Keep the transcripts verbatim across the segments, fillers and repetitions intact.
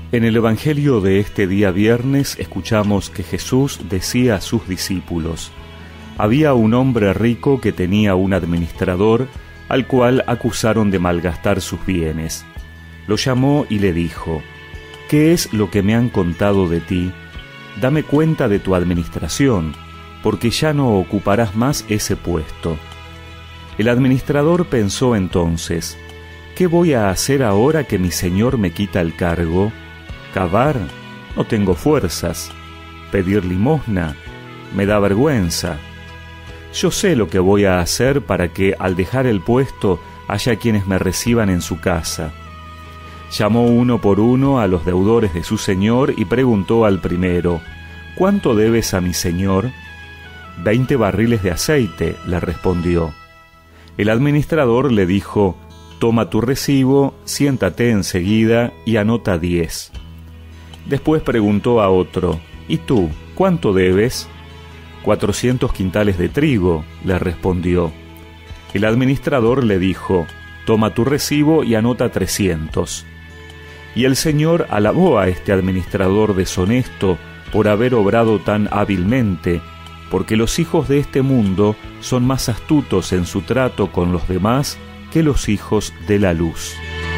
En el Evangelio de este día viernes escuchamos que Jesús decía a sus discípulos: había un hombre rico que tenía un administrador al cual acusaron de malgastar sus bienes. Lo llamó y le dijo: ¿qué es lo que me han contado de ti? Dame cuenta de tu administración, porque ya no ocuparás más ese puesto. El administrador pensó entonces: ¿qué voy a hacer ahora que mi señor me quita el cargo? ¿Cavar? No tengo fuerzas. ¿Pedir limosna? Me da vergüenza. Yo sé lo que voy a hacer para que al dejar el puesto haya quienes me reciban en su casa. Llamó uno por uno a los deudores de su señor y preguntó al primero: ¿cuánto debes a mi señor? Veinte barriles de aceite, le respondió. El administrador le dijo: toma tu recibo, siéntate enseguida y anota diez. Después preguntó a otro: ¿y tú, cuánto debes? Cuatrocientos quintales de trigo, le respondió. El administrador le dijo: toma tu recibo y anota trescientos. Y el señor alabó a este administrador deshonesto por haber obrado tan hábilmente, porque los hijos de este mundo son más astutos en su trato con los demás que los hijos de la luz.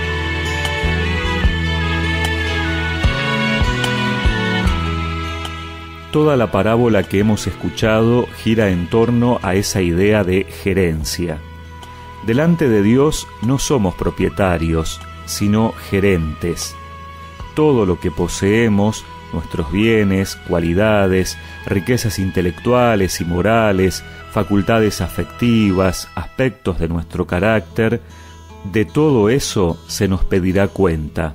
Toda la parábola que hemos escuchado gira en torno a esa idea de gerencia. Delante de Dios no somos propietarios, sino gerentes. Todo lo que poseemos, nuestros bienes, cualidades, riquezas intelectuales y morales, facultades afectivas, aspectos de nuestro carácter, de todo eso se nos pedirá cuenta.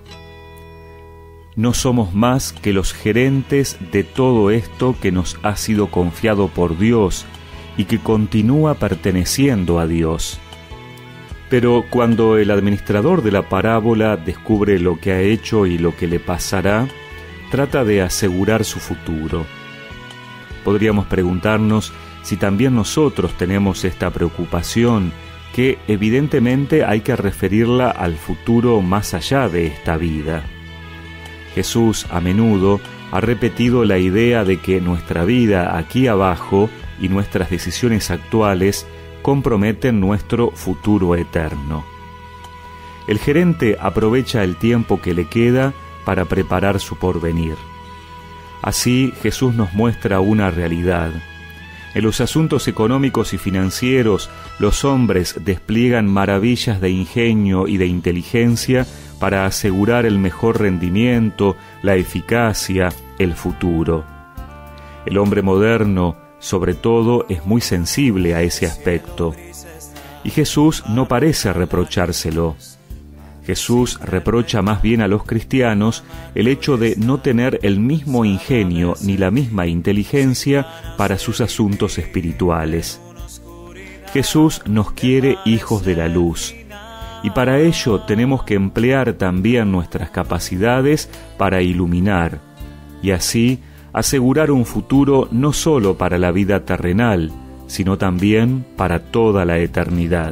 No somos más que los gerentes de todo esto que nos ha sido confiado por Dios y que continúa perteneciendo a Dios. Pero cuando el administrador de la parábola descubre lo que ha hecho y lo que le pasará, trata de asegurar su futuro. Podríamos preguntarnos si también nosotros tenemos esta preocupación, que evidentemente hay que referirla al futuro más allá de esta vida. Jesús a menudo ha repetido la idea de que nuestra vida aquí abajo y nuestras decisiones actuales comprometen nuestro futuro eterno. El gerente aprovecha el tiempo que le queda para preparar su porvenir. Así Jesús nos muestra una realidad. En los asuntos económicos y financieros, los hombres despliegan maravillas de ingenio y de inteligencia para asegurar el mejor rendimiento, la eficacia, el futuro. El hombre moderno, sobre todo, es muy sensible a ese aspecto. Y Jesús no parece reprochárselo. Jesús reprocha más bien a los cristianos el hecho de no tener el mismo ingenio ni la misma inteligencia para sus asuntos espirituales. Jesús nos quiere hijos de la luz, y para ello tenemos que emplear también nuestras capacidades para iluminar, y así asegurar un futuro no solo para la vida terrenal, sino también para toda la eternidad.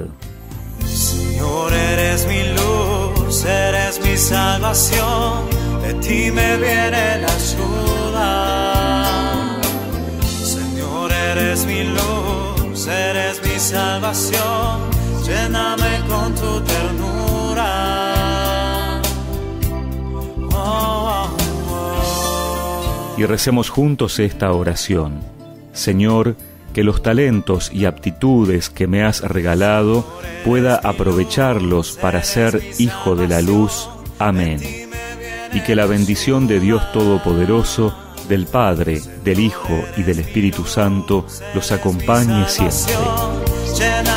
Señor, eres mi luz, eres mi salvación, de ti me viene la ayuda. Señor, eres mi luz, eres mi salvación, lléname con tu ternura. Oh, oh, oh. Y recemos juntos esta oración. Señor, que los talentos y aptitudes que me has regalado pueda aprovecharlos para ser hijo de la luz. Amén. Y que la bendición de Dios Todopoderoso, del Padre, del Hijo y del Espíritu Santo los acompañe siempre.